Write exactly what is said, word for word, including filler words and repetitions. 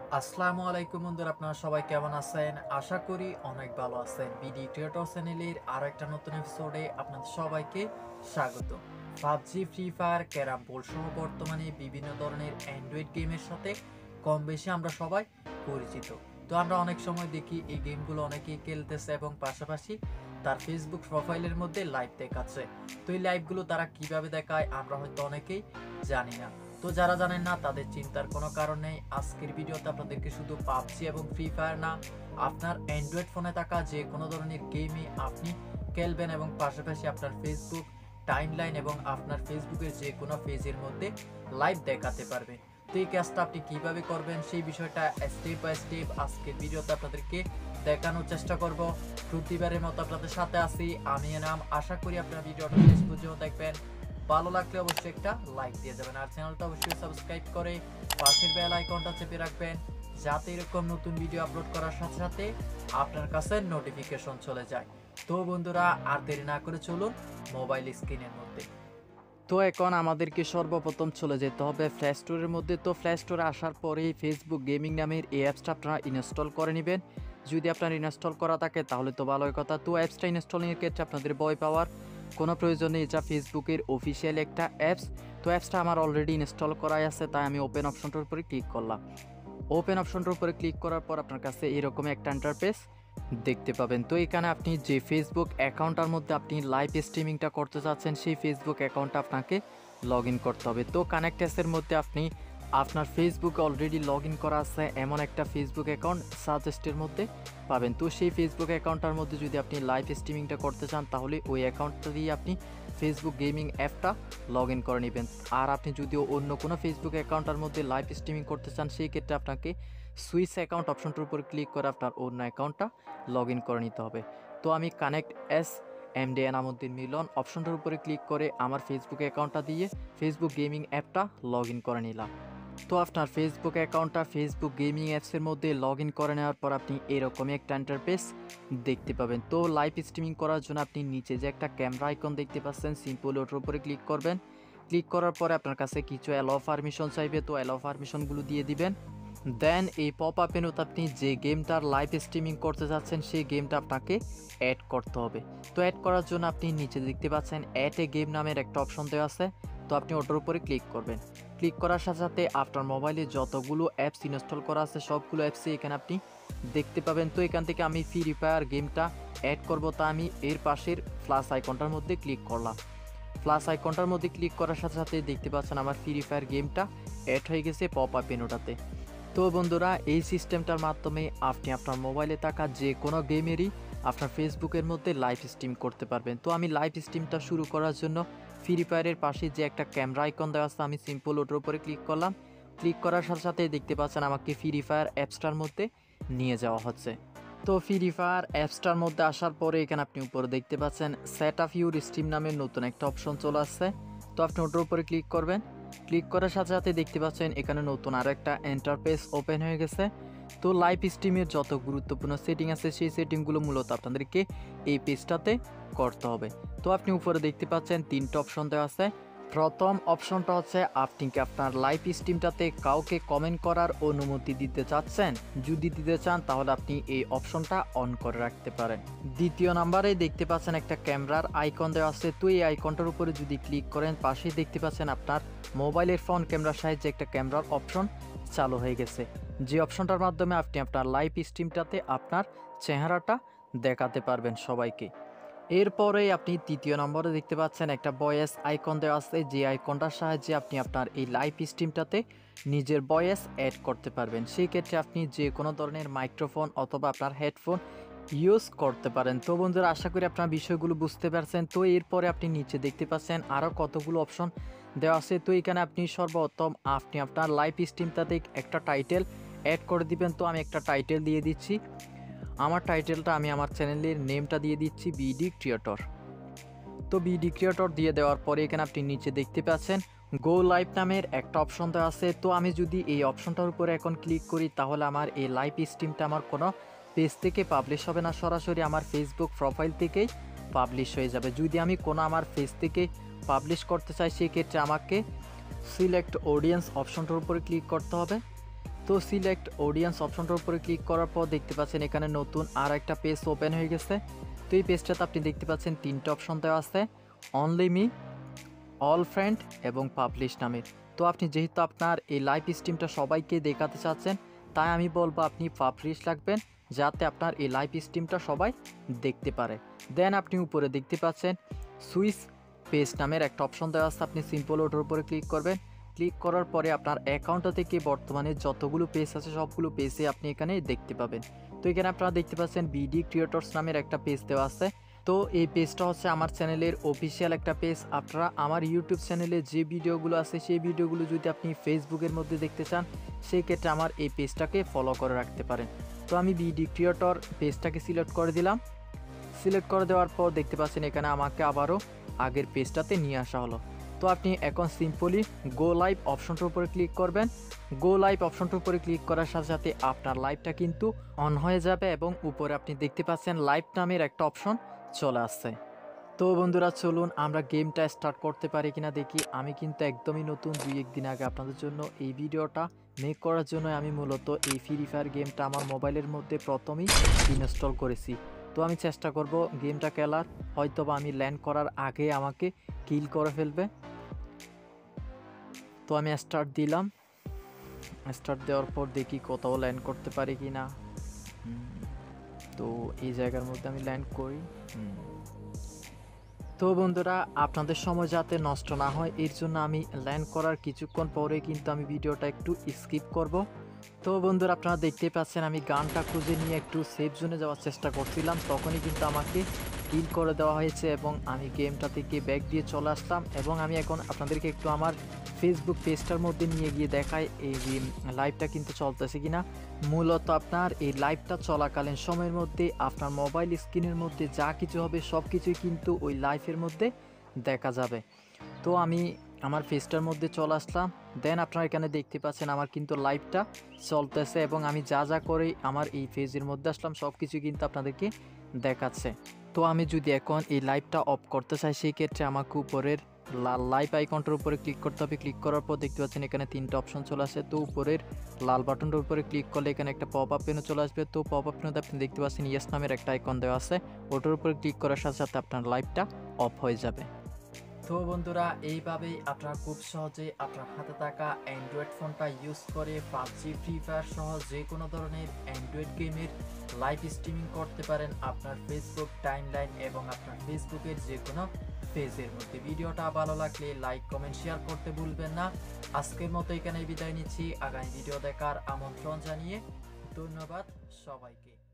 আসসালামু আলাইকুম বন্ধুরা, আপনারা সবাই কেমন আছেন? আশা করি অনেক ভালো আছেন। বিডি ক্রিয়েটর চ্যানেলের আরো একটা নতুন এপিসোডে আপনাদের সবাইকে স্বাগত। PUBG, free fire, carrom board সহ বর্তমানে বিভিন্ন ধরনের অ্যান্ড্রয়েড গেমের সাথে কম বেশি আমরা সবাই পরিচিত। তো আমরা অনেক সময় দেখি এই গেমগুলো অনেকেই খেলতেছে এবং পাশাপাশি তার ফেসবুক প্রোফাইলের মধ্যে লাইভ দেখাচ্ছে। তো এই লাইভগুলো তারা কিভাবে দেখায় আমরা হয়তো অনেকেই জানি না। তো যারা জানেন না তাদের চিন্তার কোনো কারণ নেই। আজকের ভিডিওতে আপনাদেরকে শুধু পাবজি এবং ফ্রি ফায়ার না, আপনার অ্যান্ড্রয়েড ফোনে থাকা যে কোনো ধরনের গেমই আপনি খেলবেন এবং পাশাপাশি আপনার ফেসবুক টাইমলাইন এবং আপনার ফেসবুকের যে কোনো পেজের মধ্যে লাইভ দেখাতে পারবেন। তো এই কাজটা আপনি কিভাবে করবেন সেই বিষয়টা স্টেপ বাই স্টেপ আজকের ভিডিওতে আপনাদেরকে দেখানোর চেষ্টা করব। প্রতিবারের মতো আপনাদের সাথে আছি আমি এনাম। আশা করি আপনারা ভিডিওটা শেষ পর্যন্ত দেখবেন। ভালো লাগলে অবশ্যই একটা লাইক দিয়ে যাবেন আর চ্যানেলটা অবশ্যই সাবস্ক্রাইব করে পাশের বেল আইকনটা চেপে রাখবেন, যাতে এরকম নতুন ভিডিও আপলোড করার সাথে সাথে আপনার কাছে নোটিফিকেশন চলে যায়। তো বন্ধুরা, আর দেরি না করে চলুন মোবাইল স্ক্রিনের মধ্যে। তো এখন আমাদেরকে সর্বপ্রথম চলে যেতে হবে প্লে স্টোরের মধ্যে। তো প্লে স্টোরে আসার পরেই ফেসবুক গেমিং নামের এই অ্যাপসটা আপনারা ইনস্টল করে নেবেন। যদি আপনার ইনস্টল করা থাকে তাহলে তো ভালোই কথা। তো অ্যাপসটা ইনস্টলিংয়ের ক্ষেত্রে আপনাদের ভয় পাওয়ার কোনো প্রয়োজন নেই, এটা ফেসবুকের অফিসিয়াল একটা অ্যাপস। তো অ্যাপসটা আমার অলরেডি ইনস্টল করাই আছে, তাই আমি ওপেন অপশনটার উপরে ক্লিক করলাম। ওপেন অপশনটার উপরে ক্লিক করার পর আপনার কাছে এরকম একটা ইন্টারফেস দেখতে পাবেন। তো এখানে আপনি যে ফেসবুক অ্যাকাউন্টটার মধ্যে আপনি লাইভ স্ট্রিমিংটা করতে চাচ্ছেন সেই ফেসবুক অ্যাকাউন্টটা আপনাকে লগ ইন করতে হবে। তো কানেক্টেসের মধ্যে আপনি আপনার ফেসবুকে অলরেডি লগ ইন করা আছে এমন একটা ফেসবুক অ্যাকাউন্ট সাজেস্টের মধ্যে পাবেন। তো সেই ফেসবুক অ্যাকাউন্টটার মধ্যে যদি আপনি লাইভ স্ট্রিমিংটা করতে চান তাহলে ওই অ্যাকাউন্টটা দিয়ে আপনি ফেসবুক গেমিং অ্যাপটা লগ ইন করে নেবেন। আর আপনি যদিও অন্য কোনো ফেসবুক অ্যাকাউন্টের মধ্যে লাইভ স্ট্রিমিং করতে চান সেই ক্ষেত্রে আপনাকে সুইচ অ্যাকাউন্ট অপশনটার উপর ক্লিক করে আপনার অন্য অ্যাকাউন্টটা লগ ইন করে নিতে হবে। তো আমি connect S M D Enamuddin Milon অপশনটার উপরে ক্লিক করে আমার ফেসবুক অ্যাকাউন্টটা দিয়ে ফেসবুক গেমিং অ্যাপটা লগ ইন করে নিলাম। তো আপনার ফেসবুক অ্যাকাউন্টটা ফেসবুক গেমিং অ্যাপসের মধ্যে লগ ইন করে নেওয়ার পর আপনি এরকমই একটা ইন্টারফেস দেখতে পাবেন। তো লাইভ স্ট্রিমিং করার জন্য আপনি নিচে যে একটা ক্যামেরা আইকন দেখতে পাচ্ছেন, সিম্পল ওটার উপরে ক্লিক করবেন। ক্লিক করার পরে আপনার কাছে কিছু অ্যালাউ পারমিশন চাইবে, তো অ্যালাউ পারমিশনগুলো দিয়ে দিবেন। দেন এই পপ আপ মেনুতে আপনি যে গেমটার লাইভ স্ট্রিমিং করতে যাচ্ছেন সেই গেমটা আপনাকে অ্যাড করতে হবে। তো অ্যাড করার জন্য আপনি নিচে দেখতে পাচ্ছেন অ্যাড এ গেম নামের একটা অপশন দেওয়া আছে, তো আপনি ওটার উপরে ক্লিক করবেন। ক্লিক করার সাথে সাথে আপনার মোবাইলে যতগুলো অ্যাপস ইনস্টল করা আছে সবগুলো অ্যাপসই এখানে আপনি দেখতে পাবেন। তো এখান থেকে আমি ফ্রি ফায়ার গেমটা অ্যাড করব, তা আমি এর পাশের প্লাস আইকনটার মধ্যে ক্লিক করলাম। প্লাস আইকনটার মধ্যে ক্লিক করার সাথে সাথে দেখতে পাচ্ছেন আমার ফ্রি ফায়ার গেমটা অ্যাড হয়ে গেছে পপ আপ মেনুটাতে। তো বন্ধুরা, এই সিস্টেমটার মাধ্যমে আপনি আপনার মোবাইলে থাকা যে কোনো গেমেরই আপনার ফেসবুকের মধ্যে লাইভ স্ট্রিম করতে পারবেন। তো আমি লাইভ স্ট্রিমটা শুরু করার জন্য ফ্রি ফায়ারের পাশে যে একটা ক্যামেরা আইকন দেওয়া আছে আমি সিম্পল ওটার উপরে ক্লিক করলাম। ক্লিক করার সাথে সাথে দেখতে পাচ্ছেন আমাকে ফ্রি ফায়ার অ্যাপসটার মধ্যে নিয়ে যাওয়া হচ্ছে। তো ফ্রি ফায়ার অ্যাপসটার মধ্যে আসার পরে এখানে আপনি উপরে দেখতে পাচ্ছেন সেট আপ ইউর স্ট্রিম নামের নতুন একটা অপশন চলে আসছে, তো আপনি ওটার উপরে ক্লিক করবেন। ক্লিক করার সাথে সাথে দেখতে পাচ্ছেন এখানে নতুন আরও একটা ইন্টারফেস ওপেন হয়ে গেছে। তো লাইভ স্ট্রিমের যত গুরুত্বপূর্ণ সেটিং আছে সেই সেটিংগুলো মূলত আপনাদেরকে এই পেজটাতে করতে হবে। তো আপনি উপরে দেখতে পাচ্ছেন তিনটা অপশন দেওয়া আছে। প্রথম অপশনটা হচ্ছে আপনি কি আপনার লাইভ স্ট্রিমটাতে কাউকে কমেন্ট করার অনুমতি দিতে চাচ্ছেন, যদি দিতে চান তাহলে আপনি এই অপশনটা অন করে রাখতে পারেন। দ্বিতীয় নাম্বারে দেখতে পাচ্ছেন একটা ক্যামেরার আইকন দেওয়া আছে, তো এই আইকনটার উপরে যদি ক্লিক করেন পাশেই দেখতে পাচ্ছেন আপনার মোবাইলের ফোন ক্যামেরার সাহায্যে একটা ক্যামেরার অপশন চালু হয়ে গেছে, যে অপশনটার মাধ্যমে আপনি আপনার লাইভ স্ট্রিমটাতে আপনার চেহারাটা দেখাতে পারবেন সবাইকে। এরপরে আপনি তৃতীয় নম্বরে দেখতে পাচ্ছেন একটা ভয়েস আইকন দেওয়া আছে, যে আইকনটার সাহায্যে আপনি আপনার এই লাইভ স্ট্রিমটাতে নিজের ভয়েস অ্যাড করতে পারবেন। সেই ক্ষেত্রে আপনি যে কোনো ধরনের মাইক্রোফোন অথবা আপনার হেডফোন ইউজ করতে পারেন। তো বন্ধুরা, আশা করি আপনার বিষয়গুলো বুঝতে পারছেন। তো এরপরে আপনি নিচে দেখতে পাচ্ছেন আরও কতগুলো অপশন দেওয়া আছে। তো এখানে আপনি সর্বপ্রথম আপনি আপনার লাইভ স্ট্রিমটাতে একটা টাইটেল অ্যাড করে দিবেন। তো আমি একটা টাইটেল দিয়ে দিচ্ছি, আমার টাইটেলটা আমি আমার চ্যানেলের নেমটা দিয়ে দিচ্ছি বিডি ক্রিয়েটর। তো বিডি ক্রিয়েটর দিয়ে দেওয়ার পরে এখানে আপনি নিচে দেখতে পাচ্ছেন গো লাইভ নামের একটা অপশন দেওয়া আছে। তো আমি যদি এই অপশনটার উপরে এখন ক্লিক করি তাহলে আমার এই লাইভ স্ট্রিমটা আমার কোনো পেজ থেকে পাবলিশ হবে না, সরাসরি আমার ফেসবুক প্রোফাইল থেকেই পাবলিশ হয়ে যাবে। যদি আমি কোনো আমার পেজ থেকে পাবলিশ করতে চাই সেক্ষেত্রে আমাকে সিলেক্ট অডিয়েন্স অপশনটার উপরে ক্লিক করতে হবে। তো সিলেক্ট অডিয়েন্স অপশনটার উপরে ক্লিক করার পর দেখতে পাচ্ছেন এখানে নতুন আর একটা পেজ ওপেন হয়ে গেছে। তো এই পেজটাতে আপনি দেখতে পাচ্ছেন তিনটা অপশন দেওয়া আছে, অনলি মি, অল ফ্রেন্ড এবং পাবলিশ নামের। তো আপনি যেহেতু আপনার এই লাইভ স্ট্রিমটা সবাইকে দেখাতে চাচ্ছেন, তাই আমি বলবো আপনি পাবলিশ রাখবেন, যাতে আপনার এই লাইভ স্ট্রিমটা সবাই দেখতে পারে। দেন আপনি উপরে দেখতে পাচ্ছেন সুইচ পেজ নামের একটা অপশন দেওয়া আছে, আপনি সিম্পল ওটার উপরে ক্লিক করবেন। ক্লিক করার পরে আপনার অ্যাকাউন্টটা থেকে বর্তমানে যতগুলো পেজ আছে সবগুলো পেজে আপনি এখানে দেখতে পাবেন। তো এখানে আপনারা দেখতে পাচ্ছেন বিডি ক্রিয়েটরস নামের একটা পেজ দেওয়া আছে। তো এই পেজটা হচ্ছে আমার চ্যানেলের অফিসিয়াল একটা পেজ। আপনারা আমার ইউটিউব চ্যানেলে যে ভিডিওগুলো আছে সেই ভিডিওগুলো যদি আপনি ফেসবুকের মধ্যে দেখতে চান, সেই ক্ষেত্রে আমার এই পেজটাকে ফলো করে রাখতে পারেন। তো আমি বিডি ক্রিয়েটর পেজটাকে সিলেক্ট করে দিলাম। সিলেক্ট করে দেওয়ার পর দেখতে পাচ্ছেন এখানে আমাকে আবারও আগের পেজটাতে নিয়ে আসা হলো। তো আপনি এখন সিম্পলি গো লাইভ অপশনটার উপরে ক্লিক করবেন। গো লাইভ অপশনটার উপরে ক্লিক করার সাথে সাথে আপনার লাইভটা কিন্তু অন হয়ে যাবে এবং উপরে আপনি দেখতে পাচ্ছেন লাইভ নামের একটা অপশন চলে আসছে। তো বন্ধুরা চলুন আমরা গেমটা স্টার্ট করতে পারি কিনা দেখি। আমি কিন্তু একদমই নতুন, দুই একদিন আগে আপনাদের জন্য এই ভিডিওটা মেক করার জন্য আমি মূলত এই ফ্রি ফায়ার গেমটা আমার মোবাইলের মধ্যে প্রথমেই ইনস্টল করেছি। তো আমি চেষ্টা করব গেমটা খেলার, হয়তো বা আমি ল্যান্ড করার আগে আমাকে কিল করে ফেলবে। তো আমি স্টার্ট দিলাম। স্টার্ট দেওয়ার পর দেখি কোথাও ল্যান্ড করতে পারি কি না। তো এই জায়গার মধ্যে আমি ল্যান্ড করি। তো বন্ধুরা আপনাদের সময় যাতে নষ্ট না হয় এর জন্য আমি ল্যান্ড করার কিছুক্ষণ পরে কিন্তু আমি ভিডিওটা একটু স্কিপ করব। তো বন্ধুরা আপনারা দেখতেই পাচ্ছেন আমি গানটা খুঁজে নিয়ে একটু সেফ জোনে যাওয়ার চেষ্টা করছিলাম, তখনই কিন্তু আমাকে কিল করে দেওয়া হয়েছে এবং আমি গেমটা থেকে ব্যাক দিয়ে চলে আসলাম। এবং আমি এখন আপনাদেরকে একটু আমার ফেসবুক পেজটার মধ্যে নিয়ে গিয়ে দেখাই এই লাইভটা কিন্তু চলতেছে কিনা। মূলত আপনার এই লাইভটা চলাকালীন সময়ের মধ্যে আপনার মোবাইল স্ক্রিনের মধ্যে যা কিছু হবে সব কিছুই কিন্তু ওই লাইভের মধ্যে দেখা যাবে। তো আমি আমার পেজটার মধ্যে চলে আসলাম। দেন আপনারা এখানে দেখতে পাচ্ছেন আমার কিন্তু লাইভটা চলতেছে এবং আমি যা যা করে আমার এই পেজের মধ্যে আসলাম সব কিছু কিন্তু আপনাদেরকে দেখাচ্ছে। তো আমি যদি এখন এই লাইভটা অফ করতে চাই, সেই ক্ষেত্রে আমাকে উপরের লাল লাইভ আইকনটার উপরে ক্লিক করতে হবে। ক্লিক করার পর দেখতে পাচ্ছেন এখানে তিনটা অপশন চলে আসে। তো উপরের লাল বাটনটার উপরে ক্লিক করলে এখানে একটা পপ আপ মেনু চলে আসবে। তো পপ আপ মেনুতে আপনি দেখতে পাচ্ছেন ইয়েস নামের একটা আইকন দেওয়া আছে, ওটার উপরে ক্লিক করার সাথে সাথে আপনার লাইভটা অফ হয়ে যাবে। তো বন্ধুরা এইভাবেই আপনারা খুব সহজে আপনার হাতে থাকা অ্যান্ড্রয়েড ফোনটা ইউজ করে পাবজি, ফ্রি ফায়ার সহ যে কোনো ধরনের অ্যান্ড্রয়েড গেমের লাইভ স্ট্রিমিং করতে পারেন আপনার ফেসবুক টাইমলাইন এবং আপনার ফেসবুকের যে কোনো পেজের মধ্যে। ভিডিওটা ভালো লাগলে লাইক কমেন্ট শেয়ার করতে ভুলবেন না। আজকের মতো এখানেই বিদায় নিচ্ছি, আগামী ভিডিও দেখার আমন্ত্রণ জানিয়ে ধন্যবাদ সবাইকে।